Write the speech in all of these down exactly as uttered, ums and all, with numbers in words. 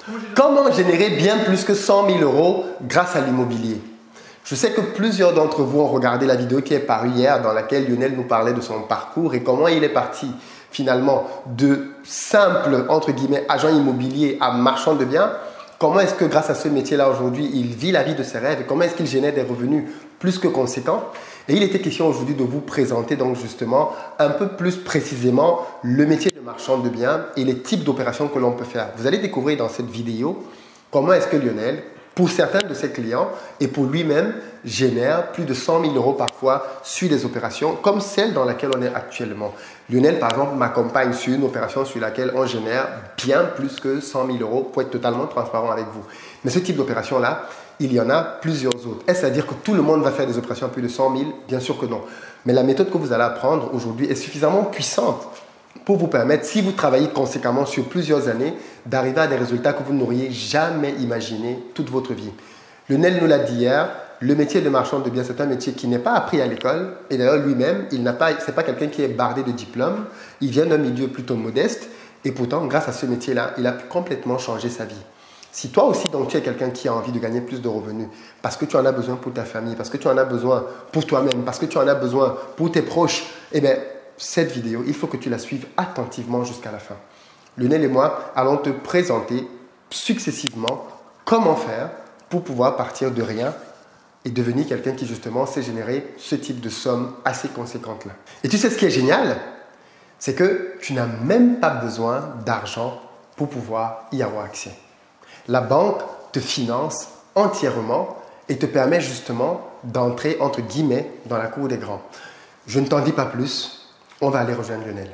Comment générer bien plus que cent mille euros grâce à l'immobilier? Je sais que plusieurs d'entre vous ont regardé la vidéo qui est parue hier dans laquelle Lionel nous parlait de son parcours et comment il est parti finalement de simple, entre guillemets, agent immobilier à marchand de biens. Comment est-ce que grâce à ce métier-là aujourd'hui, il vit la vie de ses rêves et comment est-ce qu'il génère des revenus plus que conséquents? Et il était question aujourd'hui de vous présenter donc justement un peu plus précisément le métier de marchand de biens et les types d'opérations que l'on peut faire. Vous allez découvrir dans cette vidéo comment est-ce que Lionel, pour certains de ses clients et pour lui-même, génère plus de cent mille euros parfois sur des opérations comme celle dans laquelle on est actuellement. Lionel, par exemple, m'accompagne sur une opération sur laquelle on génère bien plus que cent mille euros pour être totalement transparent avec vous. Mais ce type d'opération-là, il y en a plusieurs autres. Est-ce à dire que tout le monde va faire des opérations à plus de cent mille? Bien sûr que non. Mais la méthode que vous allez apprendre aujourd'hui est suffisamment puissante pour vous permettre, si vous travaillez conséquemment sur plusieurs années, d'arriver à des résultats que vous n'auriez jamais imaginés toute votre vie. Lionel nous l'a dit hier, le métier de marchand de biens, c'est un métier qui n'est pas appris à l'école. Et d'ailleurs, lui-même, il n'a pas, c'est pas quelqu'un qui est bardé de diplômes. Il vient d'un milieu plutôt modeste. Et pourtant, grâce à ce métier-là, il a pu complètement changer sa vie. Si toi aussi, donc, tu es quelqu'un qui a envie de gagner plus de revenus, parce que tu en as besoin pour ta famille, parce que tu en as besoin pour toi-même, parce que tu en as besoin pour tes proches, eh bien, cette vidéo, il faut que tu la suives attentivement jusqu'à la fin. Lionel et moi allons te présenter successivement comment faire pour pouvoir partir de rien et devenir quelqu'un qui justement sait générer ce type de somme assez conséquente là. Et tu sais ce qui est génial? C'est que tu n'as même pas besoin d'argent pour pouvoir y avoir accès. La banque te finance entièrement et te permet justement d'entrer entre guillemets dans la cour des grands. Je ne t'en dis pas plus. On va aller rejoindre Lionel.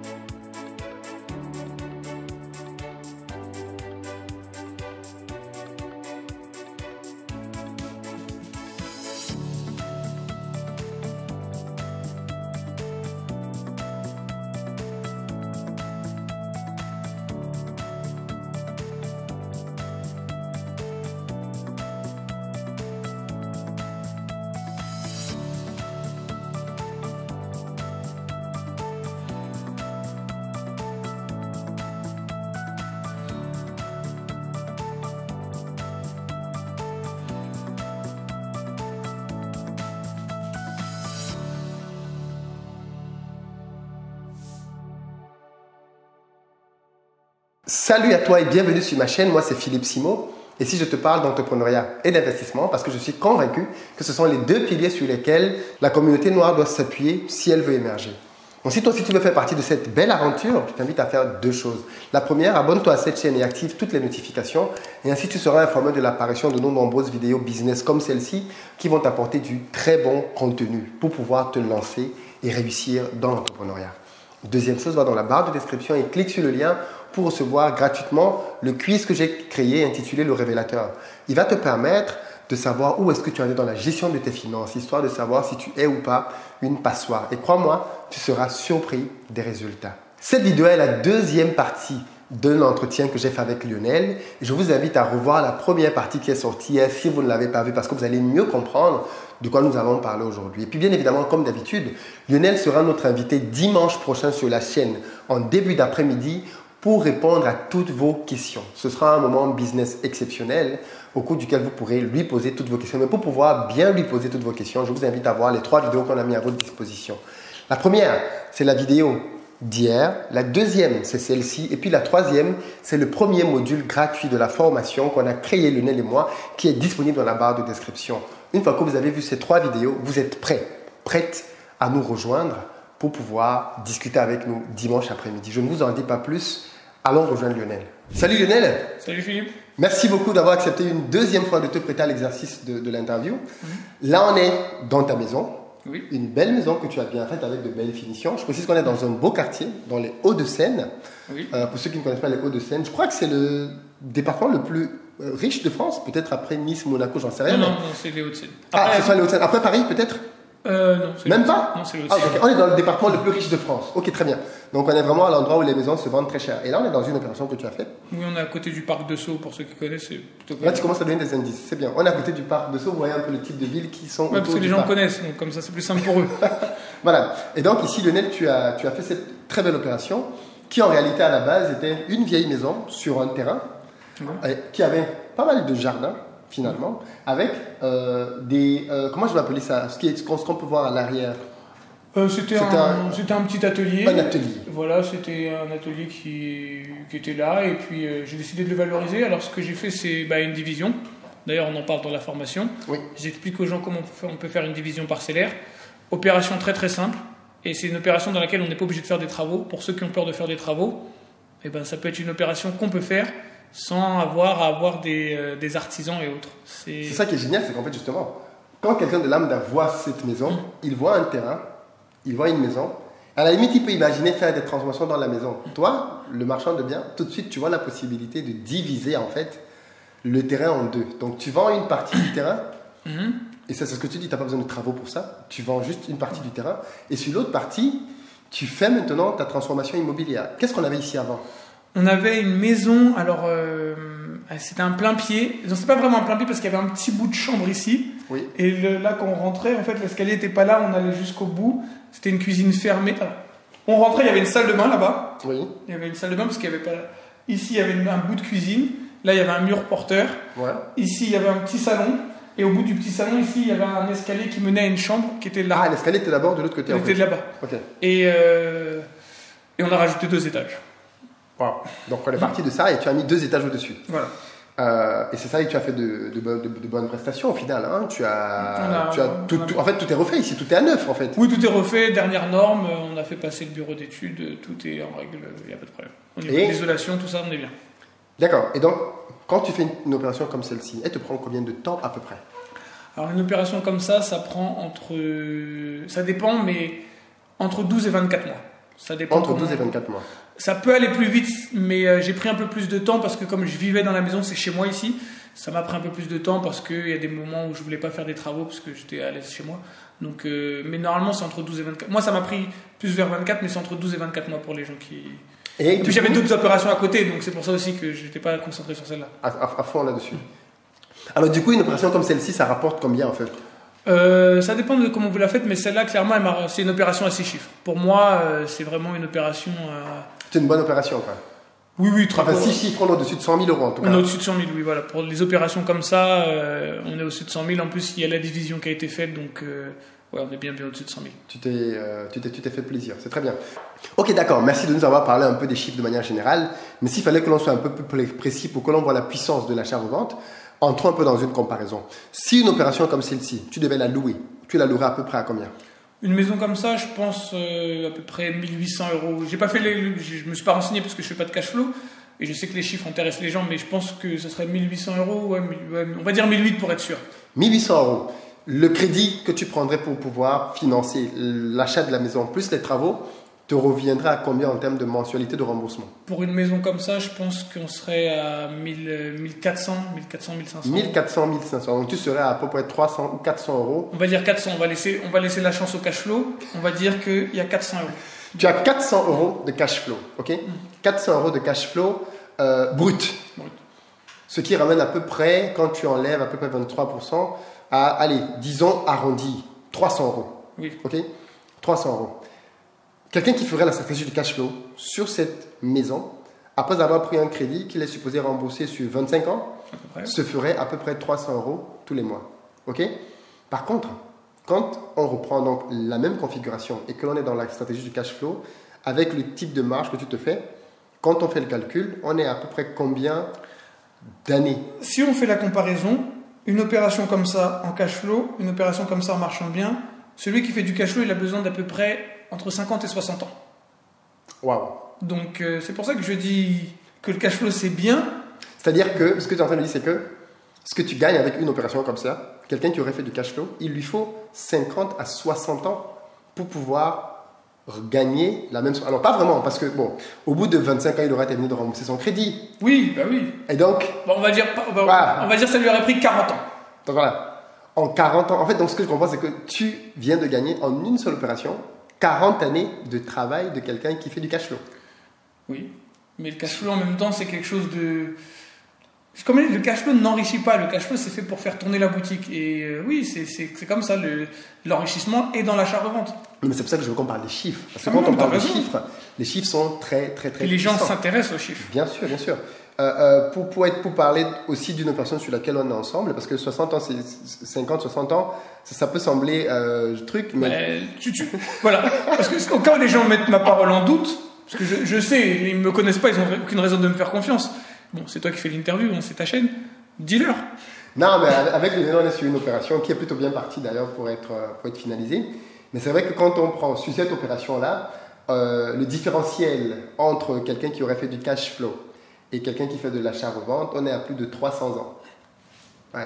Salut à toi et bienvenue sur ma chaîne, moi c'est Philippe Simo et si je te parle d'entrepreneuriat et d'investissement parce que je suis convaincu que ce sont les deux piliers sur lesquels la communauté noire doit s'appuyer si elle veut émerger. Donc si toi aussi tu veux faire partie de cette belle aventure, je t'invite à faire deux choses. La première, abonne-toi à cette chaîne et active toutes les notifications et ainsi tu seras informé de l'apparition de nos nombreuses vidéos business comme celle-ci qui vont t'apporter du très bon contenu pour pouvoir te lancer et réussir dans l'entrepreneuriat. Deuxième chose, va dans la barre de description et clique sur le lien pour recevoir gratuitement le quiz que j'ai créé intitulé Le Révélateur. Il va te permettre de savoir où est-ce que tu en es dans la gestion de tes finances, histoire de savoir si tu es ou pas une passoire. Et crois-moi, tu seras surpris des résultats. Cette vidéo est la deuxième partie d'un entretien que j'ai fait avec Lionel. Je vous invite à revoir la première partie qui est sortie hier si vous ne l'avez pas vue parce que vous allez mieux comprendre de quoi nous allons parler aujourd'hui. Et puis bien évidemment, comme d'habitude, Lionel sera notre invité dimanche prochain sur la chaîne en début d'après-midi pour répondre à toutes vos questions. Ce sera un moment business exceptionnel au cours duquel vous pourrez lui poser toutes vos questions. Mais pour pouvoir bien lui poser toutes vos questions, je vous invite à voir les trois vidéos qu'on a mis à votre disposition. La première, c'est la vidéo d'hier. La deuxième, c'est celle-ci. Et puis la troisième, c'est le premier module gratuit de la formation qu'on a créé, Lionel et moi, qui est disponible dans la barre de description. Une fois que vous avez vu ces trois vidéos, vous êtes prêts, prêtes à nous rejoindre pour pouvoir discuter avec nous dimanche après-midi. Je ne vous en dis pas plus. Allons rejoindre Lionel. Salut Lionel. Salut Philippe. Merci beaucoup d'avoir accepté une deuxième fois de te prêter à l'exercice de, de l'interview. Mmh. Là, on est dans ta maison. Oui. Une belle maison que tu as bien faite avec de belles finitions. Je précise qu'on est dans un beau quartier, dans les Hauts-de-Seine. Oui. Euh, pour ceux qui ne connaissent pas les Hauts-de-Seine, je crois que c'est le département le plus euh, riche de France, peut-être après Nice, Monaco, j'en sais rien. Non, non, non c'est les Hauts-de-Seine. Ah, c'est ça les Hauts-de-Seine. Après Paris, peut-être? Euh, non, c'est Même pas? Non, c'est le ah, okay. On est dans le département le plus riche de France. Ok, très bien. Donc on est vraiment à l'endroit où les maisons se vendent très cher. Et là, on est dans une opération que tu as faite. Oui, on est à côté du parc de Sceaux, pour ceux qui connaissent. Plutôt là, tu commences à donner des indices. C'est bien. On est à côté du parc de Sceaux. Vous voyez un peu le type de villes qui sont. Oui, parce que les gens parc. connaissent, donc comme ça, c'est plus simple pour eux. Voilà. Et donc ici, Lionel, tu as, tu as fait cette très belle opération qui, en réalité, à la base, était une vieille maison sur un terrain Ouais. euh, qui avait pas mal de jardins, finalement, avec euh, des... euh, comment je vais appeler ça? Ce qui est- ce qu'on ce qu'on peut voir à l'arrière. Euh, c'était C'était un, un- c'était un petit atelier. Un atelier. Voilà, c'était un atelier qui, qui était là et puis euh, j'ai décidé de le valoriser. Alors ce que j'ai fait, c'est bah, une division. D'ailleurs, on en parle dans la formation. Oui. J'explique aux gens comment on peut faire- on peut faire une division parcellaire. Opération très très simple. Et c'est une opération dans laquelle on n'est pas obligé de faire des travaux. Pour ceux qui ont peur de faire des travaux, eh ben, ça peut être une opération qu'on peut faire sans avoir à avoir des, euh, des artisans et autres. C'est C'est ça qui est génial, c'est qu'en fait, justement, quand quelqu'un de lambda voit cette maison, Mm. il voit un terrain, il voit une maison. À la limite, il peut imaginer faire des transformations dans la maison. Toi, le marchand de biens, tout de suite, tu vois la possibilité de diviser, en fait, le terrain en deux. Donc, tu vends une partie du terrain, Mhm. et ça, c'est ce que tu dis, tu n'as pas besoin de travaux pour ça. Tu vends juste une partie du terrain. Et sur l'autre partie, tu fais maintenant ta transformation immobilière. Qu'est-ce qu'on avait ici avant? On avait une maison, alors euh, c'était un plein pied. Non, c'est pas vraiment un plein pied parce qu'il y avait un petit bout de chambre ici. Oui. Et le- là, quand on rentrait, en fait, l'escalier n'était pas là, on allait jusqu'au bout. C'était une cuisine fermée. Alors, on rentrait, il y avait une salle de bain là-bas. Oui. Il y avait une salle de bain parce qu'il y avait pas. Ici, il y avait une- un bout de cuisine. Là, il y avait un mur porteur. Ouais. Ici, il y avait un petit salon. Et au bout du petit salon, ici, il y avait un escalier qui menait à une chambre qui était là. Ah, l'escalier était d'abord de l'autre côté, Elle en était fait. là-bas. Ok. Et, euh, et on a rajouté deux étages. Wow. Donc, on est parti de ça et tu as mis deux étages au-dessus. Voilà. Euh, et c'est ça, et tu as fait de, de, bo- de- de bonnes prestations au final. Hein. Tu as, On a- tu as tout, on a- tout- en fait, tout est refait ici, tout est à neuf en fait. Oui, tout est refait, dernière norme, euh, on a fait passer le bureau d'études, tout est en règle, il n'y a pas de problème. Au niveau Et- de l'isolation, tout ça, on est bien. D'accord. Et donc, quand tu fais une, une opération comme celle-ci, elle te prend combien de temps à peu près? Alors une opération comme ça, ça prend entre... Ça dépend, mais entre douze et vingt-quatre mois. Ça dépend Entre comment- douze et vingt-quatre mois. Ça peut aller plus vite, mais euh, j'ai pris un peu plus de temps parce que comme je vivais dans la maison, c'est chez moi ici, ça m'a pris un peu plus de temps parce qu'il y a des moments où je voulais pas faire des travaux parce que j'étais à l'aise chez moi. Donc, euh, mais normalement, c'est entre douze et vingt-quatre. Moi, ça m'a pris plus vers vingt-quatre, mais c'est entre douze et vingt-quatre mois pour les gens qui... Et, Et du puis j'avais coup, d'autres opérations à côté, donc c'est pour ça aussi que je n'étais pas concentré sur celle-là. à, à- à fond là-dessus. Alors, du coup, une opération comme celle-ci, ça rapporte combien en fait? Euh, ça dépend de comment vous la faites, mais celle-là, clairement, elle m'a- c'est une opération à six chiffres. Pour moi, euh, c'est vraiment une opération. euh, C'est une bonne opération, quoi. Oui, oui, très Enfin, cool. six chiffres, on est au-dessus de cent mille euros en tout cas. On est au-dessus de cent mille, oui, voilà. Pour les opérations comme ça, euh, on est au-dessus de cent mille. En plus, il y a la division qui a été faite, donc euh, ouais, on est bien, bien au-dessus de cent mille. Tu t'es, euh, tu t'es, tu t'es fait plaisir, c'est très bien. Ok, d'accord, merci de nous avoir parlé un peu des chiffres de manière générale, mais s'il fallait que l'on soit un peu plus précis pour que l'on voit la puissance de l'achat-revente, entrons un peu dans une comparaison. Si une opération comme celle-ci, tu devais la louer, tu la louerais à peu près à combien? Une maison comme ça, je pense euh, à peu près mille huit cents euros. J'ai pas fait les, je me suis pas renseigné parce que je fais pas de cash flow et je sais que les chiffres intéressent les gens, mais je pense que ce serait mille huit cents euros. Ouais, mille- ouais, on va dire mille huit pour être sûr. mille huit cents euros. Le crédit que tu prendrais pour pouvoir financer l'achat de la maison plus les travaux te reviendra à combien en termes de mensualité de remboursement? Pour une maison comme ça, je pense qu'on serait à mille, euh, mille quatre cents, mille quatre cents, mille cinq cents. mille quatre cents, mille cinq cents. Donc tu serais à, à peu près trois cents ou quatre cents euros. On va dire quatre cents. On va laisser, on va laisser la chance au cash flow. On va dire qu'il y a quatre cents euros. Tu as quatre cents euros de cash flow, ok? quatre cents euros de cash flow euh, brut. Brut. Ce qui ramène à peu près, quand tu enlèves à peu près vingt-trois pour cent, à, allez, disons arrondi, trois cents euros. Oui. Ok? trois cents euros. Quelqu'un qui ferait la stratégie du cash flow sur cette maison, après avoir pris un crédit qu'il est supposé rembourser sur vingt-cinq ans, À peu près. se ferait à peu près trois cents euros tous les mois. Ok? Par contre, quand on reprend donc la même configuration et que l'on est dans la stratégie du cash flow, avec le type de marge que tu te fais, quand on fait le calcul, on est à peu près combien d'années? Si on fait la comparaison, une opération comme ça en cash flow, une opération comme ça en marchand bien, celui qui fait du cash flow, il a besoin d'à peu près entre cinquante et soixante ans. Waouh! Donc euh, c'est pour ça que je dis que le cash flow c'est bien. C'est-à-dire que ce que tu es en train de dire, c'est que ce que tu gagnes avec une opération comme ça, quelqu'un qui aurait fait du cash flow, il lui faut cinquante à soixante ans pour pouvoir gagner la même somme. Alors, pas vraiment, parce que, bon, au bout de vingt-cinq ans, il aura terminé de rembourser son crédit. Oui, bah oui. Et donc, Bon, on va dire, on va, Voilà. on va dire que ça lui aurait pris quarante ans. donc voilà, en quarante ans, en fait, donc ce que je comprends, c'est que tu viens de gagner en une seule opération quarante années de travail de quelqu'un qui fait du cash flow. Oui. Mais le cash flow en même temps, c'est quelque chose de. Comme le cash flow n'enrichit pas, le cash flow c'est fait pour faire tourner la boutique. Et euh, oui, c'est, c'est, c'est comme ça, le, l'enrichissement est dans l'achat-revente. Mais c'est pour ça que je veux qu'on parle des chiffres. Parce que Ah quand non, on mais parle t'as de raison. chiffres, les chiffres sont très, très, très Et les gens puissants. s'intéressent aux chiffres. Bien sûr, bien sûr. euh, euh, pour, pour, être, pour parler aussi d'une personne sur laquelle on est ensemble, parce que soixante ans, c'est cinquante, soixante ans, ça, ça peut sembler euh, truc, mais... mais tu, tu, voilà, parce que au cas où les gens mettent ma parole en doute, parce que je, je sais, ils ne me connaissent pas, ils n'ont aucune raison de me faire confiance. Bon, c'est toi qui fais l'interview, hein, c'est ta chaîne, dis-leur. Non, mais avec Lionel, on est sur une opération qui est plutôt bien partie d'ailleurs pour être, pour être finalisée. Mais c'est vrai que quand on prend sur cette opération-là, euh, le différentiel entre quelqu'un qui aurait fait du cash flow et quelqu'un qui fait de l'achat-revente, on est à plus de trois cents ans. Ouais,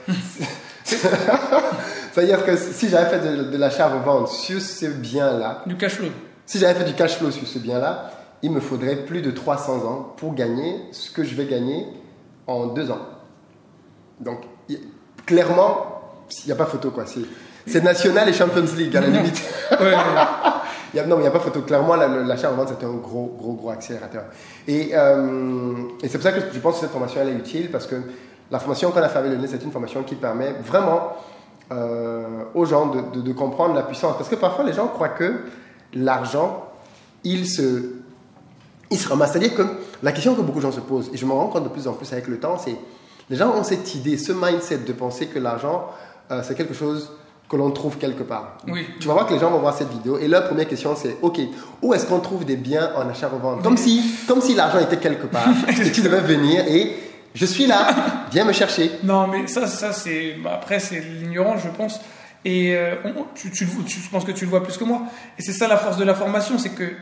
c'est vrai. C'est-à-dire que si j'avais fait de, de l'achat-revente sur ce bien-là... Du cash flow. Si j'avais fait du cash flow sur ce bien-là, il me faudrait plus de trois cents ans pour gagner ce que je vais gagner en deux ans. Donc, y, clairement, il n'y a pas photo, quoi. C'est national et Champions League, à la limite. Ouais, ouais, ouais. y a, non, mais il n'y a pas photo. Clairement, l'achat-revente, c'était un gros, gros, gros accélérateur. Et, euh, et c'est pour ça que je pense que cette formation, elle est utile, parce que la formation qu'on a fait avec le nez, c'est une formation qui permet vraiment euh, aux gens de, de, de comprendre la puissance. Parce que parfois, les gens croient que l'argent, il se, il se ramasse. C'est-à-dire que la question que beaucoup de gens se posent, et je me rends compte de plus en plus avec le temps, c'est les gens ont cette idée, ce mindset de penser que l'argent, euh, c'est quelque chose que l'on trouve quelque part. Oui. Tu vas voir que les gens vont voir cette vidéo et leur première question c'est, ok, où est-ce qu'on trouve des biens en achat-revente? Comme si, comme si l'argent était quelque part et tu devais venir et je suis là, viens me chercher. Non, mais ça, ça c'est, bah, après c'est l'ignorance, je pense. Et euh, on, tu, tu, tu, je pense que tu le vois plus que moi. Et c'est ça la force de la formation, c'est que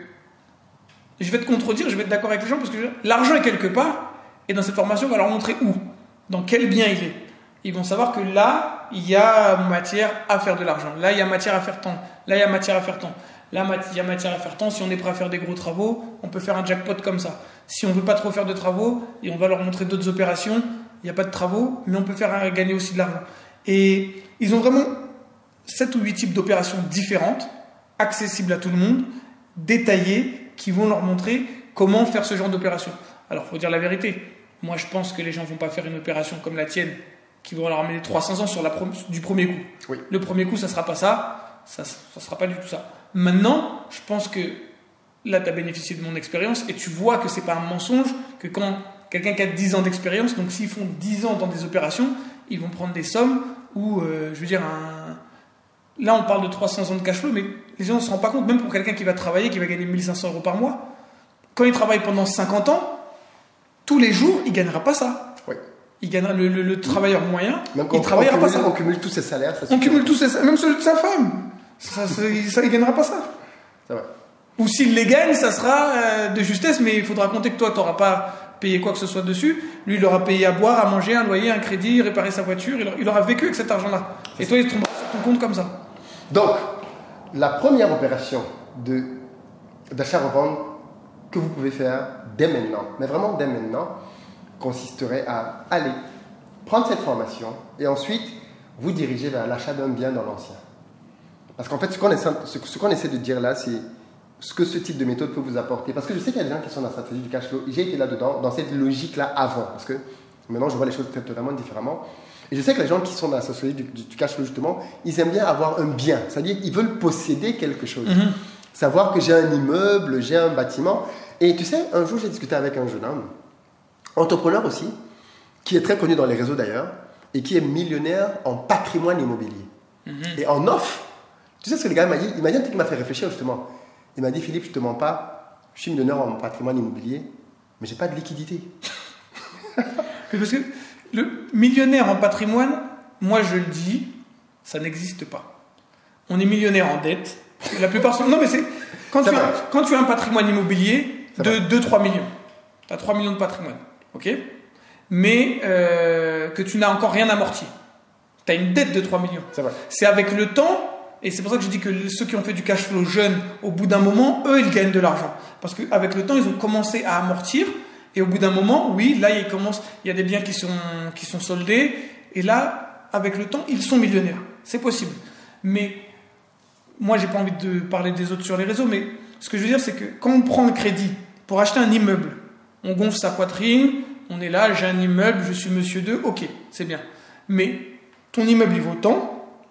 je vais te contredire, je vais être d'accord avec les gens parce que l'argent est quelque part et dans cette formation, on va leur montrer où. Dans quel bien il est. Ils vont savoir que là, il y a matière à faire de l'argent. Là, il y a matière à faire tant. Là, il y a matière à faire tant. Là, il y a matière à faire tant. Si on est prêt à faire des gros travaux, on peut faire un jackpot comme ça. Si on ne veut pas trop faire de travaux, et on va leur montrer d'autres opérations, il n'y a pas de travaux, mais on peut faire gagner aussi de l'argent. Et ils ont vraiment sept ou huit types d'opérations différentes, accessibles à tout le monde, détaillées, qui vont leur montrer comment faire ce genre d'opération. Alors, il faut dire la vérité. Moi, je pense que les gens ne vont pas faire une opération comme la tienne, qui vont leur amener trois cents ans sur la pro du premier coup. Oui. Le premier coup, ça ne sera pas ça, ça ne sera pas du tout ça. Maintenant, je pense que là, tu as bénéficié de mon expérience et tu vois que ce n'est pas un mensonge, que quand quelqu'un qui a dix ans d'expérience, donc s'ils font dix ans dans des opérations, ils vont prendre des sommes où, euh, je veux dire, un... là, on parle de trois cents ans de cash flow, mais les gens ne se rendent pas compte, même pour quelqu'un qui va travailler, qui va gagner mille cinq cents euros par mois, quand il travaille pendant cinquante ans, tous les jours, il ne gagnera pas ça. Oui. Il gagnera le, le, le travailleur moyen, même il ne travaillera cumule, pas ça. On cumule tous ses salaires. Ça on cumule tous ses salaires, même celui de sa femme. Ça, ça, ça il ne gagnera pas ça. C'est vrai. Ou s'il les gagne, ça sera euh, de justesse, mais il faudra compter que toi, tu n'auras pas payé quoi que ce soit dessus. Lui, il aura payé à boire, à manger, un loyer, un crédit, réparer sa voiture. Il, il aura vécu avec cet argent-là. Et toi, il te tombera sur ton compte comme ça. Donc, la première opération d'achat-revente que vous pouvez faire dès maintenant, mais vraiment dès maintenant, consisterait à aller prendre cette formation et ensuite vous diriger vers l'achat d'un bien dans l'ancien. Parce qu'en fait, ce qu'on essaie, ce qu'on essaie de dire là, c'est ce que ce type de méthode peut vous apporter. Parce que je sais qu'il y a des gens qui sont dans la stratégie du cash flow. J'ai été là-dedans, dans cette logique-là avant. Parce que maintenant, je vois les choses totalement différemment. Et je sais que les gens qui sont dans la stratégie du, du cash flow, justement, ils aiment bien avoir un bien. C'est-à-dire qu'ils veulent posséder quelque chose. Mm-hmm. Savoir que j'ai un immeuble, j'ai un bâtiment. Et tu sais, un jour, j'ai discuté avec un jeune homme, entrepreneur aussi, qui est très connu dans les réseaux d'ailleurs, et qui est millionnaire en patrimoine immobilier. Mm-hmm. Et en offre. Tu sais ce que le gars m'a dit? Il m'a dit un truc qui m'a fait réfléchir justement. Il m'a dit, Philippe, je ne te mens pas, je suis millionnaire en patrimoine immobilier, mais je n'ai pas de liquidité. Parce que le millionnaire en patrimoine, moi je le dis, ça n'existe pas. On est millionnaire en dette. La plupart sont... Non mais c'est... Quand, tu as, quand tu as un patrimoine immobilier de deux à trois millions, tu as trois millions de patrimoine, ok? Mais euh, que tu n'as encore rien amorti. Tu as une dette de trois millions. C'est avec le temps... Et c'est pour ça que je dis que ceux qui ont fait du cash flow jeunes, au bout d'un moment, eux, ils gagnent de l'argent. Parce qu'avec le temps, ils ont commencé à amortir. Et au bout d'un moment, oui, là, ils commencent, il y a des biens qui sont, qui sont soldés. Et là, avec le temps, ils sont millionnaires. C'est possible. Mais moi, j'ai pas envie de parler des autres sur les réseaux. Mais ce que je veux dire, c'est que quand on prend un crédit pour acheter un immeuble, on gonfle sa poitrine, on est là, j'ai un immeuble, je suis monsieur deux, ok, c'est bien. Mais ton immeuble, il vaut tant.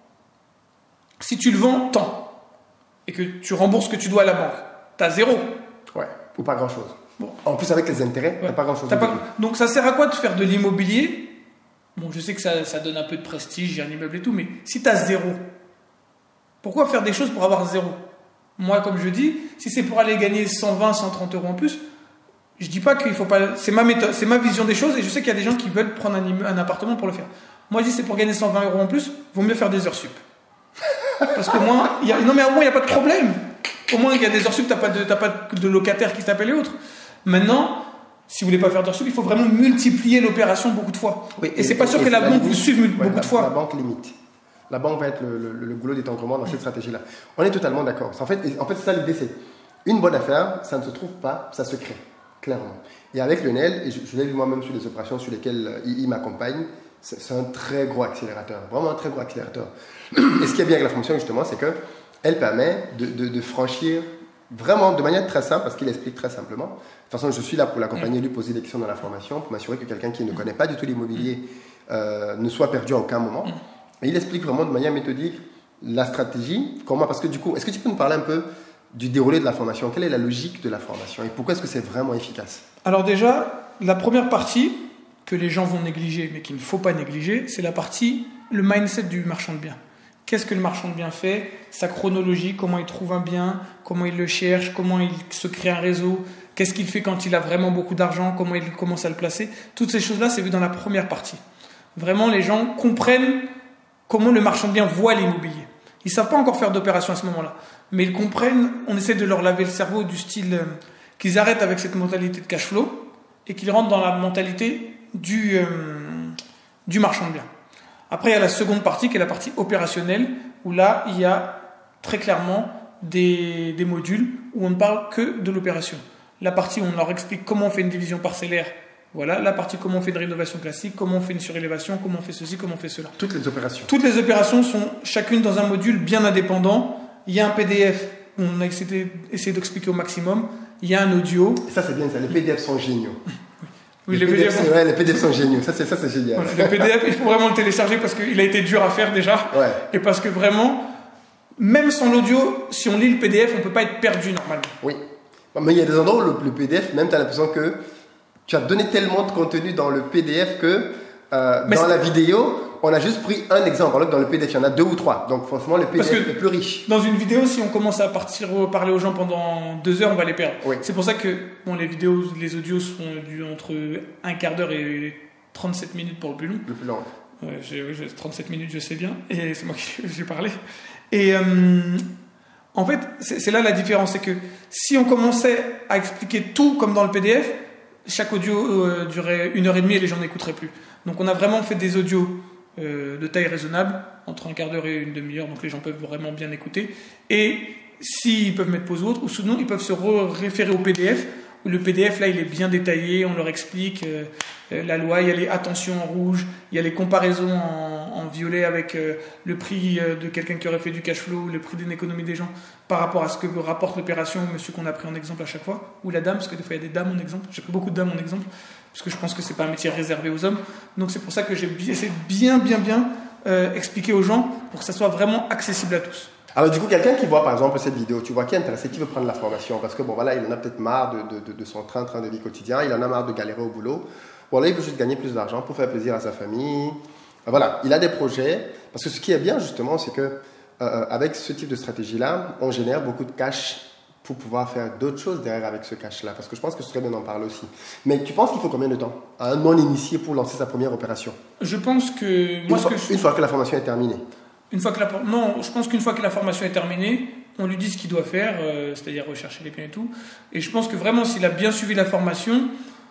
Si tu le vends tant et que tu rembourses ce que tu dois à la banque, tu as zéro. Ouais, ou pas grand-chose. Bon. En plus, avec les intérêts, Ouais. tu n'as pas grand-chose. T'as pas... Donc ça sert à quoi de faire de l'immobilier? Bon, je sais que ça, ça donne un peu de prestige, j'ai un immeuble et tout, mais si tu as zéro, pourquoi faire des choses pour avoir zéro? Moi, comme je dis, si c'est pour aller gagner cent vingt, cent trente euros en plus, je dis pas qu'il faut pas. C'est ma méthode, c'est ma vision des choses, et je sais qu'il y a des gens qui veulent prendre un, imme- un appartement pour le faire. Moi, je dis c'est pour gagner cent vingt euros en plus, vaut mieux faire des heures sup. Parce qu'au moins, il y a... non mais au moins il n'y a pas de problème. Au moins il y a des heures sup, t'as pas de, t'as pas de locataire qui t'appelle et autres. Maintenant, si vous voulez pas faire d'heures sup, il faut vraiment multiplier l'opération beaucoup de fois. Oui, et, et c'est pas sûr que la, la banque vous suive ouais, beaucoup la, de fois. La banque limite. La banque va être le, le, le goulot d'étranglement dans cette stratégie-là. On est totalement d'accord. En fait, en fait c'est ça l'idée, c'est une bonne affaire, ça ne se trouve pas, ça se crée, clairement. Et avec Lionel, et je, je l'ai vu moi-même sur les opérations sur lesquelles euh, il, il m'accompagne, c'est, c'est un très gros accélérateur, vraiment un très gros accélérateur. Et ce qui est bien avec la formation, justement, c'est qu'elle permet de, de, de franchir vraiment de manière très simple, parce qu'il explique très simplement. De toute façon, je suis là pour l'accompagner, lui poser des questions dans la formation, pour m'assurer que quelqu'un qui ne connaît pas du tout l'immobilier euh, ne soit perdu à aucun moment. Et il explique vraiment de manière méthodique la stratégie. Comment? Parce que du coup, est-ce que tu peux nous parler un peu du déroulé de la formation? Quelle est la logique de la formation et pourquoi est-ce que c'est vraiment efficace? Alors déjà, la première partie que les gens vont négliger, mais qu'il ne faut pas négliger, c'est la partie, le mindset du marchand de biens. Qu'est-ce que le marchand de biens fait? Sa chronologie, comment il trouve un bien, comment il le cherche, comment il se crée un réseau, qu'est-ce qu'il fait quand il a vraiment beaucoup d'argent, comment il commence à le placer. Toutes ces choses-là, c'est vu dans la première partie. Vraiment, les gens comprennent comment le marchand de biens voit l'immobilier. Ils ne savent pas encore faire d'opération à ce moment-là, mais ils comprennent, on essaie de leur laver le cerveau du style euh, qu'ils arrêtent avec cette mentalité de cash flow et qu'ils rentrent dans la mentalité du, euh, du marchand de biens. Après, il y a la seconde partie qui est la partie opérationnelle, où là, il y a très clairement des, des modules où on ne parle que de l'opération. La partie où on leur explique comment on fait une division parcellaire, voilà. La partie comment on fait une rénovation classique, comment on fait une surélévation, comment on fait ceci, comment on fait cela. Toutes les opérations. Toutes les opérations sont chacune dans un module bien indépendant. Il y a un P D F, on a essayé, essayé d'expliquer au maximum. Il y a un audio. Et ça, c'est bien ça. Les P D F sont géniaux. Oui, les, les, P D F, P D F, c'est, ouais, les P D F sont géniaux. Ça, c'est, ça, c'est génial. Voilà, le P D F, il faut vraiment le télécharger parce qu'il a été dur à faire déjà. Ouais. Et parce que vraiment, même sans l'audio, si on lit le P D F, on ne peut pas être perdu normalement. Oui. Mais il y a des endroits où le, le P D F, même tu as l'impression que tu as donné tellement de contenu dans le P D F que euh, dans la vidéo, on a juste pris un exemple. Alors que dans le P D F, il y en a deux ou trois. Donc franchement, le P D F est plus riche. Dans une vidéo, si on commence à partir parler aux gens pendant deux heures, on va les perdre. Oui. C'est pour ça que bon, les vidéos, les audios sont du, entre un quart d'heure et trente-sept minutes pour le plus long. Le plus long. Ouais, j'ai, j'ai trente-sept minutes, je sais bien. Et c'est moi qui j'ai parlé. Et euh, en fait, c'est, c'est là la différence. C'est que si on commençait à expliquer tout comme dans le P D F, chaque audio euh, durait une heure et demie et les gens n'écouteraient plus. Donc on a vraiment fait des audios euh, de taille raisonnable, entre un quart d'heure et une demi-heure, donc les gens peuvent vraiment bien écouter. Et s'ils peuvent mettre pause ou autre, ou sinon ils peuvent se re- référer au P D F, où le P D F là il est bien détaillé, on leur explique euh, euh, la loi, il y a les attentions en rouge, il y a les comparaisons en, en violet avec euh, le prix euh, de quelqu'un qui aurait fait du cash flow, le prix d'une économie des gens par rapport à ce que rapporte l'opération, monsieur qu'on a pris en exemple à chaque fois, ou la dame, parce que des fois il y a des dames en exemple, j'ai pris beaucoup de dames en exemple, parce que je pense que c'est pas un métier réservé aux hommes, donc c'est pour ça que j'ai essayé de bien bien bien euh, expliquer aux gens pour que ça soit vraiment accessible à tous. Alors du coup, quelqu'un qui voit par exemple cette vidéo, tu vois, qui est intéressé, qui veut prendre la formation, parce que bon voilà, il en a peut-être marre de, de, de, de son train-train de vie quotidien, il en a marre de galérer au boulot, ou alors il veut juste gagner plus d'argent pour faire plaisir à sa famille. Voilà, il a des projets, parce que ce qui est bien justement, c'est que euh, avec ce type de stratégie-là, on génère beaucoup de cash pour pouvoir faire d'autres choses derrière avec ce cash-là, parce que je pense que ce serait bien d'en parler aussi. Mais tu penses qu'il faut combien de temps à un non-initié pour lancer sa première opération? Je pense que moi, une, ce fois, que je... une fois que la formation est terminée. Une fois que la... Non, je pense qu'une fois que la formation est terminée, on lui dit ce qu'il doit faire, euh, c'est-à-dire rechercher les biens et tout. Et je pense que vraiment, s'il a bien suivi la formation,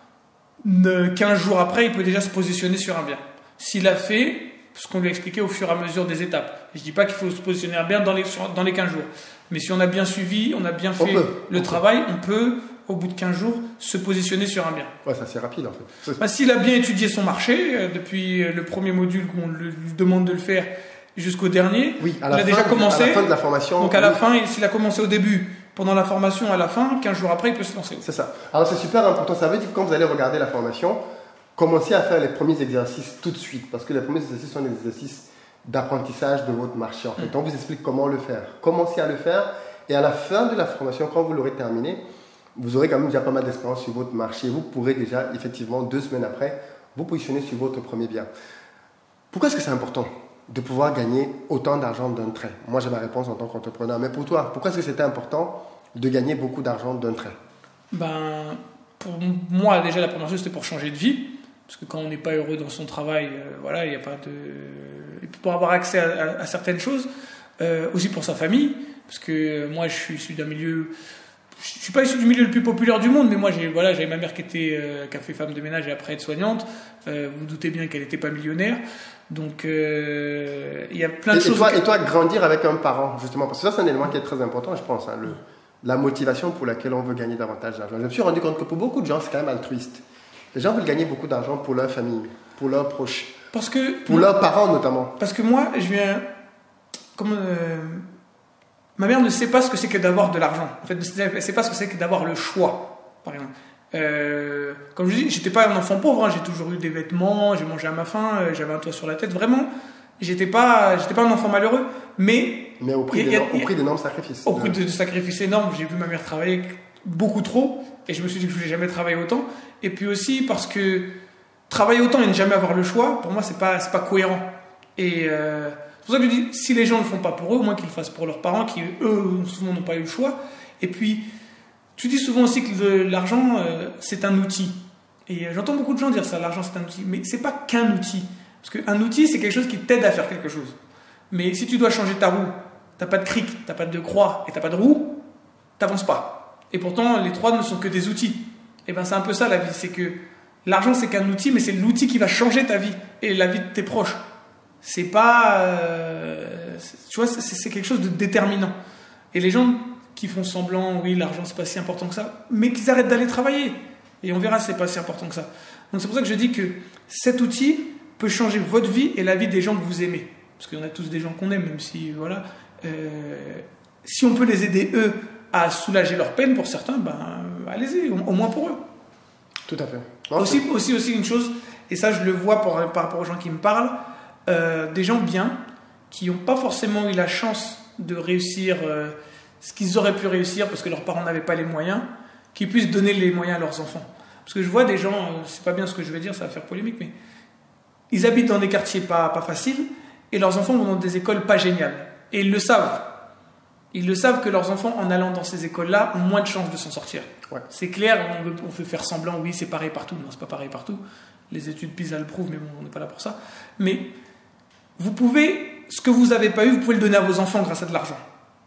quinze jours après, il peut déjà se positionner sur un bien. S'il a fait ce qu'on lui a expliqué au fur et à mesure des étapes. Je ne dis pas qu'il faut se positionner un bien dans les, sur, dans les quinze jours. Mais si on a bien suivi, on a bien fait peut, le on travail, peut. on peut, au bout de quinze jours, se positionner sur un bien. Ouais, ça c'est rapide en fait. Bah, s'il a bien étudié son marché, euh, depuis le premier module qu'on lui demande de le faire, jusqu'au dernier, oui, à la il a fin, déjà commencé. À la fin de la formation. Donc à la fin, s'il a commencé au début, pendant la formation, à la fin, quinze jours après, il peut se lancer. C'est ça. Alors c'est super important. Ça veut dire que quand vous allez regarder la formation, commencez à faire les premiers exercices tout de suite. Parce que les premiers exercices sont des exercices d'apprentissage de votre marché. En fait, mmh. on vous explique comment le faire. Commencez à le faire. Et à la fin de la formation, quand vous l'aurez terminé, vous aurez quand même déjà pas mal d'expérience sur votre marché. Vous pourrez déjà, effectivement, deux semaines après, vous positionner sur votre premier bien. Pourquoi est-ce que c'est important de pouvoir gagner autant d'argent d'un trait? Moi, j'ai ma réponse en tant qu'entrepreneur. Mais pour toi, pourquoi est-ce que c'était important de gagner beaucoup d'argent d'un trait? Ben, pour moi, déjà, la première chose, c'était pour changer de vie. Parce que quand on n'est pas heureux dans son travail, euh, voilà, il n'y a pas de... Et pour avoir accès à, à, à certaines choses, euh, aussi pour sa famille, parce que euh, moi, je suis issu d'un milieu... Je ne suis pas issu du milieu le plus populaire du monde, mais moi, j'ai, voilà, j'avais ma mère qui, était, euh, qui a fait femme de ménage et après être soignante. Euh, vous vous doutez bien qu'elle n'était pas millionnaire. Donc, euh, il y a plein de et, choses... Et toi, que... et toi, grandir avec un parent, justement, parce que ça, c'est un élément qui est très important, je pense, hein, le, la motivation pour laquelle on veut gagner davantage d'argent. Je me suis rendu compte que pour beaucoup de gens, c'est quand même altruiste. Les gens veulent gagner beaucoup d'argent pour leur famille, pour leurs proches, parce que, pour leurs parents notamment. Parce que moi, je viens... Comme, euh, ma mère ne sait pas ce que c'est que d'avoir de l'argent. En fait, elle ne sait pas ce que c'est que d'avoir le choix, par exemple. Euh, comme je dis, j'étais pas un enfant pauvre, hein, j'ai toujours eu des vêtements, j'ai mangé à ma faim, euh, j'avais un toit sur la tête. Vraiment, j'étais pas, j'étais pas un enfant malheureux. Mais, mais au prix d'énormes sacrifices. Au prix de, de sacrifices énormes, j'ai vu ma mère travailler beaucoup trop. Et je me suis dit que je ne voulais jamais travailler autant. Et puis aussi parce que travailler autant et ne jamais avoir le choix, pour moi, ce n'est pas, c'est pas cohérent. Et euh, c'est pour ça que je dis, si les gens ne le font pas pour eux, au moins qu'ils le fassent pour leurs parents, qui eux, souvent, n'ont pas eu le choix. Et puis, tu dis souvent aussi que le, l'argent, euh, c'est un outil. Et euh, j'entends beaucoup de gens dire ça, l'argent, c'est un outil. Mais ce n'est pas qu'un outil. Parce qu'un outil, c'est quelque chose qui t'aide à faire quelque chose. Mais si tu dois changer ta roue, tu n'as pas de cric, tu n'as pas de croix et tu n'as pas de roue, tu n'avances pas. Et pourtant, les trois ne sont que des outils. Et ben, c'est un peu ça la vie. C'est que l'argent, c'est qu'un outil, mais c'est l'outil qui va changer ta vie et la vie de tes proches. C'est pas, euh, tu vois, c'est, c'est quelque chose de déterminant. Et les gens qui font semblant, oui, l'argent, c'est pas si important que ça, mais qu'ils arrêtent d'aller travailler. Et on verra, c'est pas si important que ça. Donc c'est pour ça que je dis que cet outil peut changer votre vie et la vie des gens que vous aimez. Parce qu'il y en a tous des gens qu'on aime, même si, voilà. Euh, si on peut les aider, eux, à soulager leur peine pour certains, ben, allez-y, au, au moins pour eux. Tout à fait. Non, aussi, aussi, aussi une chose, et ça je le vois pour, par rapport aux gens qui me parlent, euh, des gens bien, qui n'ont pas forcément eu la chance de réussir euh, ce qu'ils auraient pu réussir parce que leurs parents n'avaient pas les moyens, qui puissent donner les moyens à leurs enfants. Parce que je vois des gens, euh, c'est pas bien ce que je vais dire, ça va faire polémique, mais ils habitent dans des quartiers pas, pas faciles, et leurs enfants vont dans des écoles pas géniales. Et ils le savent. Ils le savent que leurs enfants, en allant dans ces écoles-là, ont moins de chances de s'en sortir. Ouais. C'est clair, on veut, on veut faire semblant, oui, c'est pareil partout. Non, c'est pas pareil partout. Les études PISA le prouvent, mais bon, on n'est pas là pour ça. Mais vous pouvez, ce que vous n'avez pas eu, vous pouvez le donner à vos enfants grâce à de l'argent.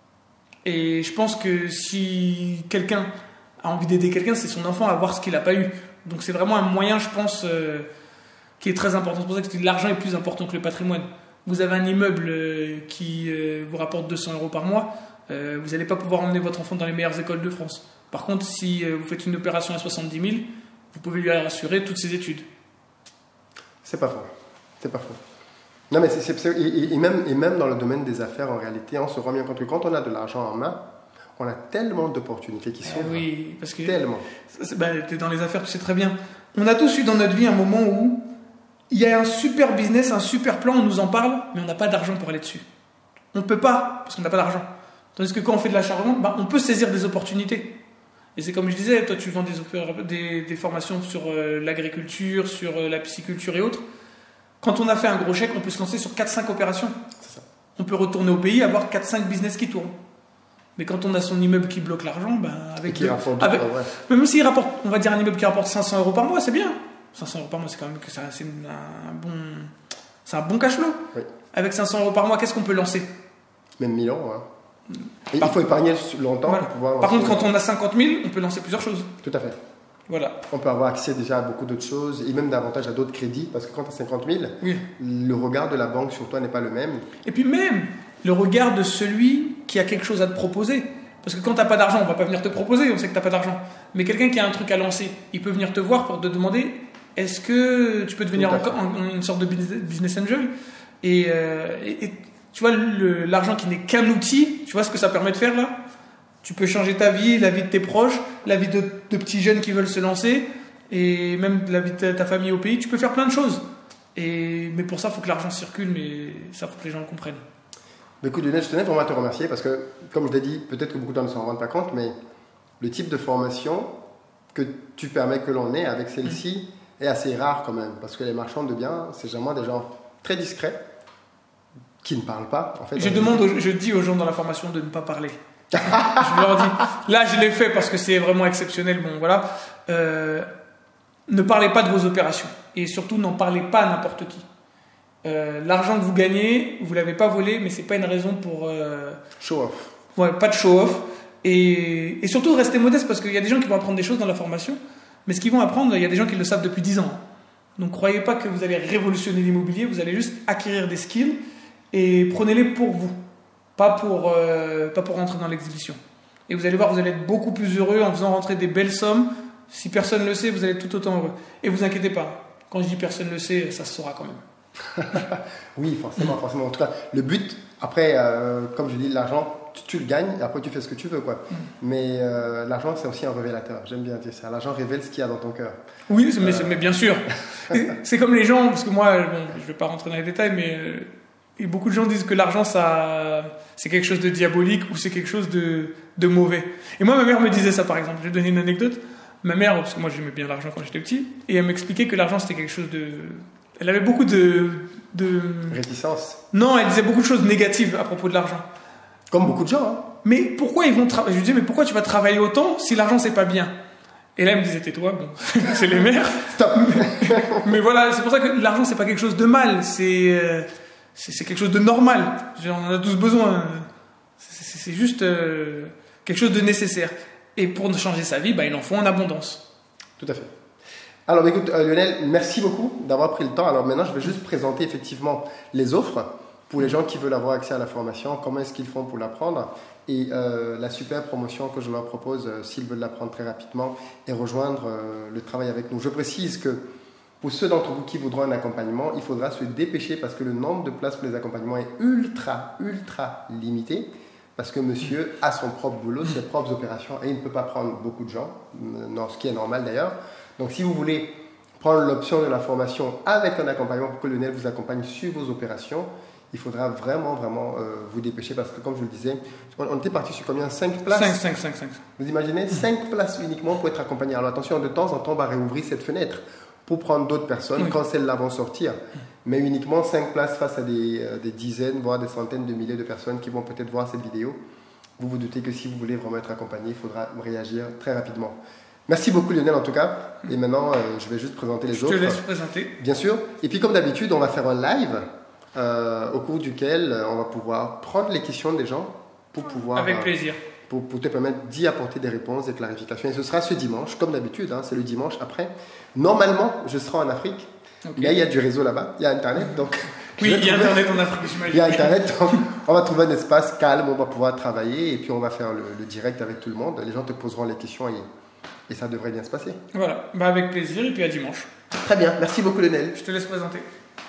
Et je pense que si quelqu'un a envie d'aider quelqu'un, c'est son enfant à avoir ce qu'il n'a pas eu. Donc c'est vraiment un moyen, je pense, euh, qui est très important. C'est pour ça que l'argent est plus important que le patrimoine. Vous avez un immeuble euh, qui euh, vous rapporte deux cents euros par mois, euh, vous n'allez pas pouvoir emmener votre enfant dans les meilleures écoles de France. Par contre, si euh, vous faites une opération à soixante-dix mille, vous pouvez lui assurer toutes ses études. C'est pas faux. C'est pas faux. Non, mais c'est, c'est, c'est, et, et, même, et même dans le domaine des affaires, en réalité, on se rend bien compte que quand on a de l'argent en main, on a tellement d'opportunités qui s'ouvrent. Oui, parce que... Tellement. Ben, t'es dans les affaires, tu sais très bien. On a tous eu dans notre vie un moment où il y a un super business, un super plan, on nous en parle, mais on n'a pas d'argent pour aller dessus. On ne peut pas, parce qu'on n'a pas d'argent. Tandis que quand on fait de l'achat-revente, ben, on peut saisir des opportunités. Et c'est comme je disais, toi tu vends des, des, des formations sur euh, l'agriculture, sur euh, la pisciculture et autres. Quand on a fait un gros chèque, on peut se lancer sur quatre cinq opérations. C'est ça. On peut retourner au pays, avoir quatre cinq business qui tournent. Mais quand on a son immeuble qui bloque l'argent, ben, avec, qui rapporte avec ouais. même s'il rapporte, on va dire un immeuble qui rapporte cinq cents euros par mois, c'est bien. cinq cents euros par mois, c'est quand même que c'est un, c'est un bon, c'est un bon cash flow. Oui. Avec cinq cents euros par mois, qu'est-ce qu'on peut lancer? Même mille euros. Hein. Et il faut épargner longtemps voilà. pour pouvoir lancer. Par contre, quand on a cinquante mille, on peut lancer plusieurs choses. Tout à fait. Voilà. On peut avoir accès déjà à beaucoup d'autres choses et même davantage à d'autres crédits parce que quand tu as cinquante mille, oui. le regard de la banque sur toi n'est pas le même. Et puis même le regard de celui qui a quelque chose à te proposer. Parce que quand tu n'as pas d'argent, on ne va pas venir te proposer, on sait que tu n'as pas d'argent. Mais quelqu'un qui a un truc à lancer, il peut venir te voir pour te demander est-ce que tu peux devenir encore une sorte de business angel et, euh, et, et tu vois, le, l'argent qui n'est qu'un outil, tu vois ce que ça permet de faire là? Tu peux changer ta vie, la vie de tes proches, la vie de, de petits jeunes qui veulent se lancer, et même la vie de ta, ta famille au pays. Tu peux faire plein de choses. Et, mais pour ça, il faut que l'argent circule, mais ça, il faut que les gens le comprennent. Mais écoute, Lionel, je tenais vraiment à te remercier parce que, comme je l'ai dit, peut-être que beaucoup de gens ne s'en rendent pas compte, mais le type de formation que tu permets que l'on ait avec celle-ci mmh. est assez rare quand même, parce que les marchands de biens, c'est généralement des gens très discrets, qui ne parlent pas. En fait, je, demande aux, je dis aux gens dans la formation de ne pas parler. Je leur dis, là je l'ai fait parce que c'est vraiment exceptionnel, bon voilà, euh, ne parlez pas de vos opérations, et surtout n'en parlez pas à n'importe qui. Euh, l'argent que vous gagnez, vous ne l'avez pas volé, mais ce n'est pas une raison pour... Euh, show off. Ouais, pas de show off. Et, et surtout, restez modeste, parce qu'il y a des gens qui vont apprendre des choses dans la formation, mais ce qu'ils vont apprendre, il y a des gens qui le savent depuis dix ans. Donc, croyez pas que vous allez révolutionner l'immobilier, vous allez juste acquérir des skills, et prenez-les pour vous, pas pour, euh, pas pour rentrer dans l'exhibition. Et vous allez voir, vous allez être beaucoup plus heureux en faisant rentrer des belles sommes. Si personne ne le sait, vous allez être tout autant heureux. Et vous inquiétez pas, quand je dis personne ne le sait, ça se saura quand même. Oui, forcément, forcément. En tout cas, le but, après, euh, comme je dis, l'argent, tu, tu le gagnes, et après tu fais ce que tu veux, quoi. Mm. Mais euh, l'argent, c'est aussi un révélateur. J'aime bien dire ça. L'argent révèle ce qu'il y a dans ton cœur. Oui, mais, euh... mais bien sûr. C'est comme les gens, parce que moi, bon, je vais pas rentrer dans les détails, mais euh, et beaucoup de gens disent que l'argent, ça, c'est quelque chose de diabolique ou c'est quelque chose de, de mauvais. Et moi, ma mère me disait ça, par exemple. Je vais donner une anecdote. Ma mère, parce que moi, j'aimais bien l'argent quand j'étais petit, et elle m'expliquait que l'argent, c'était quelque chose de... Elle avait beaucoup de, de... réticence. Non, elle disait beaucoup de choses négatives à propos de l'argent. Comme beaucoup de gens. Hein. Mais pourquoi ils vont travailler? Je lui disais, mais pourquoi tu vas travailler autant si l'argent, c'est pas bien? Et là, elle me disait, tais-toi, bon, c'est les mères. Stop. Mais voilà, c'est pour ça que l'argent, c'est pas quelque chose de mal. C'est, euh, c'est, c'est quelque chose de normal. On en a tous besoin. C'est, c'est, c'est juste euh, quelque chose de nécessaire. Et pour changer sa vie, bah, il en faut en abondance. Tout à fait. Alors, écoute, euh, Lionel, merci beaucoup d'avoir pris le temps. Alors maintenant, je vais juste présenter effectivement les offres pour les gens qui veulent avoir accès à la formation. Comment est-ce qu'ils font pour l'apprendre? Et euh, la super promotion que je leur propose, euh, s'ils veulent l'apprendre très rapidement et rejoindre euh, le travail avec nous. Je précise que pour ceux d'entre vous qui voudront un accompagnement, il faudra se dépêcher parce que le nombre de places pour les accompagnements est ultra, ultra limité. Parce que monsieur a son propre boulot, ses propres opérations et il ne peut pas prendre beaucoup de gens, non, ce qui est normal d'ailleurs. Donc si vous voulez prendre l'option de la formation avec un accompagnement pour que Lionel vous accompagne sur vos opérations, il faudra vraiment, vraiment euh, vous dépêcher parce que comme je le disais, on était parti sur combien? cinq places? cinq, cinq, cinq, cinq. Vous imaginez? cinq places uniquement pour être accompagné. Alors attention, de temps en temps, on va réouvrir cette fenêtre pour prendre d'autres personnes oui. quand celles-là vont sortir. Mais uniquement cinq places face à des, euh, des dizaines, voire des centaines de milliers de personnes qui vont peut-être voir cette vidéo. Vous vous doutez que si vous voulez vraiment être accompagné, il faudra réagir très rapidement. Merci beaucoup Lionel en tout cas. Et maintenant, euh, je vais juste présenter les je autres. Je te laisse présenter. Bien sûr. Et puis comme d'habitude, on va faire un live euh, au cours duquel euh, on va pouvoir prendre les questions des gens pour pouvoir... Avec plaisir. Euh, pour, pour te permettre d'y apporter des réponses, des clarifications. Et ce sera ce dimanche, comme d'habitude, hein, c'est le dimanche après. Normalement, je serai en Afrique. Okay. Mais il y a du réseau là-bas, il y a Internet. Donc, oui, il y a Internet en Afrique, j'imagine. Il y a Internet, donc on va trouver un espace calme, on va pouvoir travailler et puis on va faire le, le direct avec tout le monde. Les gens te poseront les questions et, et ça devrait bien se passer. Voilà, bah avec plaisir et puis à dimanche. Très bien, merci beaucoup Lionel. Je te laisse présenter.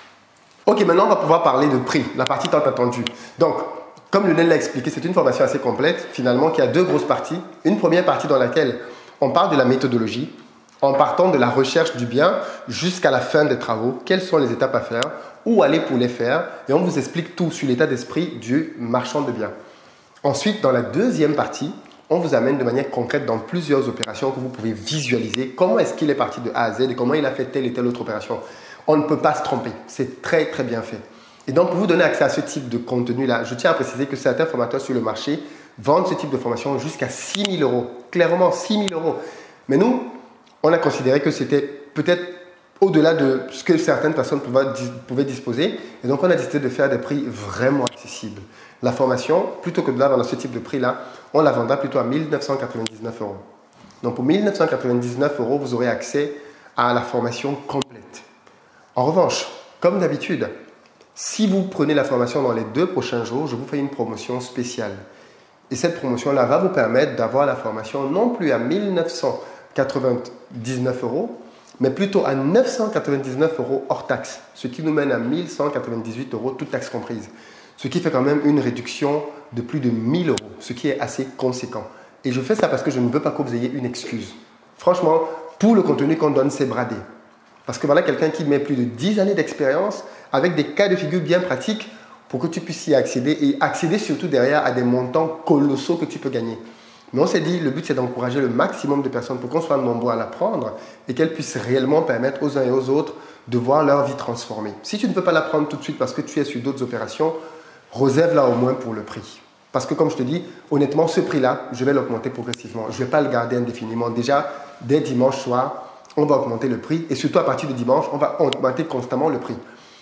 Ok, maintenant on va pouvoir parler de prix, la partie tant attendue. Donc, comme Lionel l'a expliqué, c'est une formation assez complète, finalement, qui a deux grosses parties. Une première partie dans laquelle on parle de la méthodologie, en partant de la recherche du bien jusqu'à la fin des travaux, quelles sont les étapes à faire, où aller pour les faire, et on vous explique tout sur l'état d'esprit du marchand de biens. Ensuite, dans la deuxième partie, on vous amène de manière concrète dans plusieurs opérations que vous pouvez visualiser. Comment est-ce qu'il est parti de A à Z et comment il a fait telle et telle autre opération. On ne peut pas se tromper, c'est très très bien fait. Et donc, pour vous donner accès à ce type de contenu-là, je tiens à préciser que certains formateurs sur le marché vendent ce type de formation jusqu'à six mille euros. Clairement, six mille euros. Mais nous, on a considéré que c'était peut-être au-delà de ce que certaines personnes pouvaient disposer. Et donc, on a décidé de faire des prix vraiment accessibles. La formation, plutôt que de la vendre à ce type de prix-là, on la vendra plutôt à mille neuf cent quatre-vingt-dix-neuf euros. Donc, pour mille neuf cent quatre-vingt-dix-neuf euros, vous aurez accès à la formation complète. En revanche, comme d'habitude, si vous prenez la formation dans les deux prochains jours, je vous fais une promotion spéciale. Et cette promotion-là va vous permettre d'avoir la formation non plus à mille neuf cent quatre-vingt-dix-neuf euros, mais plutôt à neuf cent quatre-vingt-dix-neuf euros hors taxe, ce qui nous mène à mille cent quatre-vingt-dix-huit euros, toutes taxes comprises. Ce qui fait quand même une réduction de plus de mille euros, ce qui est assez conséquent. Et je fais ça parce que je ne veux pas que vous ayez une excuse. Franchement, pour le contenu qu'on donne, c'est bradé. Parce que voilà quelqu'un qui met plus de dix années d'expérience avec des cas de figure bien pratiques pour que tu puisses y accéder et accéder surtout derrière à des montants colossaux que tu peux gagner. Mais on s'est dit, le but c'est d'encourager le maximum de personnes pour qu'on soit nombreux à l'apprendre et qu'elles puissent réellement permettre aux uns et aux autres de voir leur vie transformée. Si tu ne peux pas l'apprendre tout de suite parce que tu es sur d'autres opérations, réserve-la au moins pour le prix. Parce que comme je te dis, honnêtement, ce prix-là, je vais l'augmenter progressivement. Je ne vais pas le garder indéfiniment. Déjà, dès dimanche soir, on va augmenter le prix et surtout à partir de dimanche, on va augmenter constamment le prix.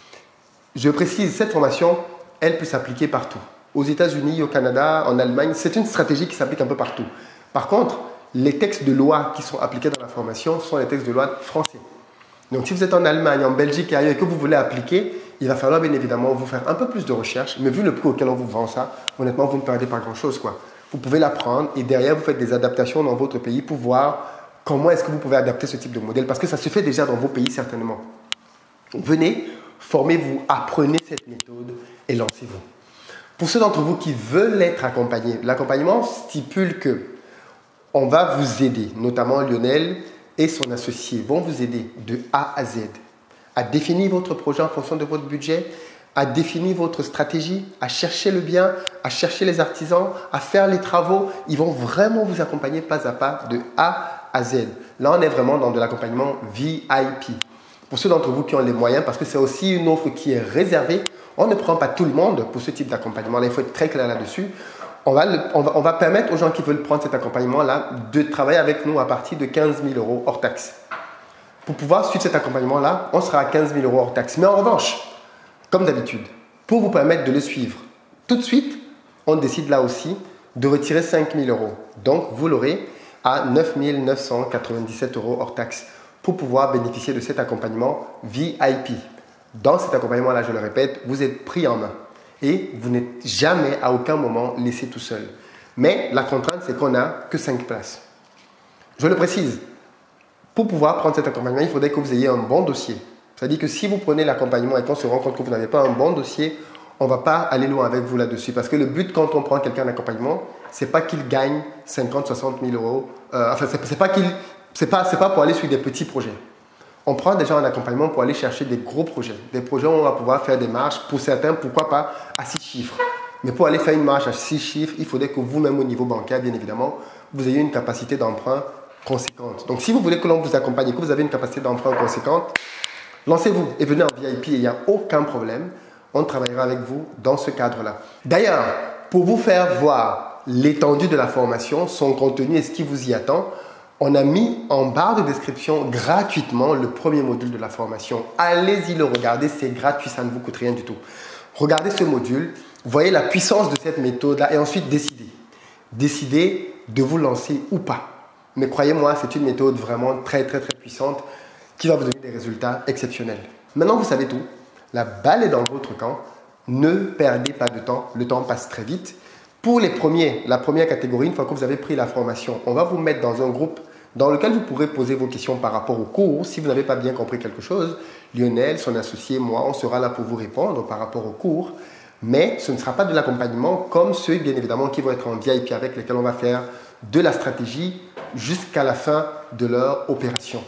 Je précise, cette formation, elle peut s'appliquer partout. Aux États-Unis, au Canada, en Allemagne, c'est une stratégie qui s'applique un peu partout. Par contre, les textes de loi qui sont appliqués dans la formation sont les textes de loi français. Donc, si vous êtes en Allemagne, en Belgique et ailleurs et que vous voulez appliquer, il va falloir bien évidemment vous faire un peu plus de recherche. Mais vu le prix auquel on vous vend ça, honnêtement, vous ne perdez pas grand-chose, quoi. Vous pouvez l'apprendre et derrière, vous faites des adaptations dans votre pays pour voir comment est-ce que vous pouvez adapter ce type de modèle. Parce que ça se fait déjà dans vos pays, certainement. Venez, formez-vous, apprenez cette méthode et lancez-vous. Pour ceux d'entre vous qui veulent être accompagnés, l'accompagnement stipule que on va vous aider, notamment Lionel et son associé vont vous aider de A à Z à définir votre projet en fonction de votre budget, à définir votre stratégie, à chercher le bien, à chercher les artisans, à faire les travaux. Ils vont vraiment vous accompagner pas à pas de A à Z. Là, on est vraiment dans de l'accompagnement V I P. Pour ceux d'entre vous qui ont les moyens, parce que c'est aussi une offre qui est réservée, on ne prend pas tout le monde pour ce type d'accompagnement. Là, il faut être très clair là-dessus. On va, le, on, va, on va permettre aux gens qui veulent prendre cet accompagnement-là de travailler avec nous à partir de quinze mille euros hors taxe. Pour pouvoir suivre cet accompagnement-là, on sera à quinze mille euros hors taxe. Mais en revanche, comme d'habitude, pour vous permettre de le suivre tout de suite, on décide là aussi de retirer cinq mille euros. Donc, vous l'aurez à neuf mille neuf cent quatre-vingt-dix-sept euros hors taxe pour pouvoir bénéficier de cet accompagnement V I P. Dans cet accompagnement-là, je le répète, vous êtes pris en main et vous n'êtes jamais à aucun moment laissé tout seul. Mais la contrainte, c'est qu'on n'a que cinq places. Je le précise, pour pouvoir prendre cet accompagnement, il faudrait que vous ayez un bon dossier. C'est-à-dire que si vous prenez l'accompagnement et qu'on se rend compte que vous n'avez pas un bon dossier, on ne va pas aller loin avec vous là-dessus. Parce que le but, quand on prend quelqu'un en accompagnement, ce n'est pas qu'il gagne cinquante, soixante mille euros. Euh, enfin, ce n'est pas, qu'il, c'est pas, c'est pas pour aller sur des petits projets. On prend déjà un accompagnement pour aller chercher des gros projets. Des projets où on va pouvoir faire des marges, pour certains, pourquoi pas, à six chiffres. Mais pour aller faire une marge à six chiffres, il faudrait que vous-même, au niveau bancaire, bien évidemment, vous ayez une capacité d'emprunt conséquente. Donc, si vous voulez que l'on vous accompagne et que vous avez une capacité d'emprunt conséquente, lancez-vous et venez en V I P et il n'y a aucun problème. On travaillera avec vous dans ce cadre-là. D'ailleurs, pour vous faire voir l'étendue de la formation, son contenu et ce qui vous y attend, on a mis en barre de description gratuitement le premier module de la formation. Allez-y le regarder, c'est gratuit, ça ne vous coûte rien du tout. Regardez ce module, voyez la puissance de cette méthode-là et ensuite décidez. Décidez de vous lancer ou pas. Mais croyez-moi, c'est une méthode vraiment très très très puissante qui va vous donner des résultats exceptionnels. Maintenant, vous savez tout. La balle est dans votre camp. Ne perdez pas de temps. Le temps passe très vite. Pour les premiers, la première catégorie, une fois que vous avez pris la formation, on va vous mettre dans un groupe dans lequel vous pourrez poser vos questions par rapport au cours. Si vous n'avez pas bien compris quelque chose, Lionel, son associé, moi, on sera là pour vous répondre par rapport au cours. Mais ce ne sera pas de l'accompagnement comme ceux, bien évidemment, qui vont être en V I P avec lesquels on va faire de la stratégie jusqu'à la fin de leur opération.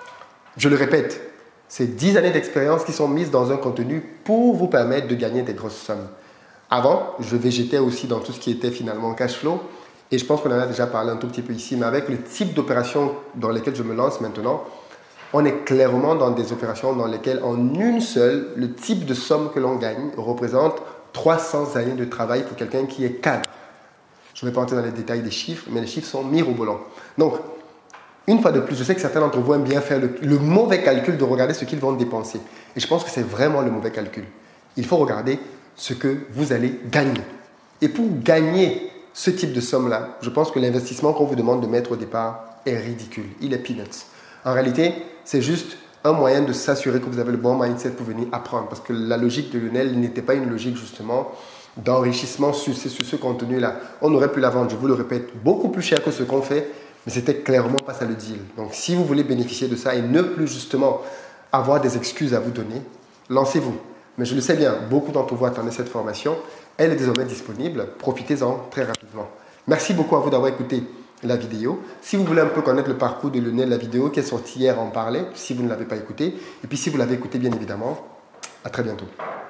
Je le répète, c'est dix années d'expérience qui sont mises dans un contenu pour vous permettre de gagner des grosses sommes. Avant, je végétais aussi dans tout ce qui était finalement cash flow et je pense qu'on en a déjà parlé un tout petit peu ici, mais avec le type d'opération dans lesquelles je me lance maintenant, on est clairement dans des opérations dans lesquelles en une seule, le type de somme que l'on gagne représente trois cents années de travail pour quelqu'un qui est cadre. Je ne vais pas entrer dans les détails des chiffres, mais les chiffres sont mirobolants. Donc, une fois de plus, je sais que certains d'entre vous aiment bien faire le, le mauvais calcul de regarder ce qu'ils vont dépenser. Et je pense que c'est vraiment le mauvais calcul. Il faut regarder ce que vous allez gagner. Et pour gagner ce type de somme-là, je pense que l'investissement qu'on vous demande de mettre au départ est ridicule. Il est peanuts. En réalité, c'est juste un moyen de s'assurer que vous avez le bon mindset pour venir apprendre. Parce que la logique de Lionel n'était pas une logique justement d'enrichissement sur, sur ce contenu-là. On aurait pu la vendre, je vous le répète, beaucoup plus cher que ce qu'on fait. Mais c'était clairement pas ça le deal. Donc, si vous voulez bénéficier de ça et ne plus justement avoir des excuses à vous donner, lancez-vous. Mais je le sais bien, beaucoup d'entre vous attendaient cette formation. Elle est désormais disponible. Profitez-en très rapidement. Merci beaucoup à vous d'avoir écouté la vidéo. Si vous voulez un peu connaître le parcours de Lionel, la vidéo qui est sortie hier en parlait, si vous ne l'avez pas écouté. Et puis, si vous l'avez écouté, bien évidemment, à très bientôt.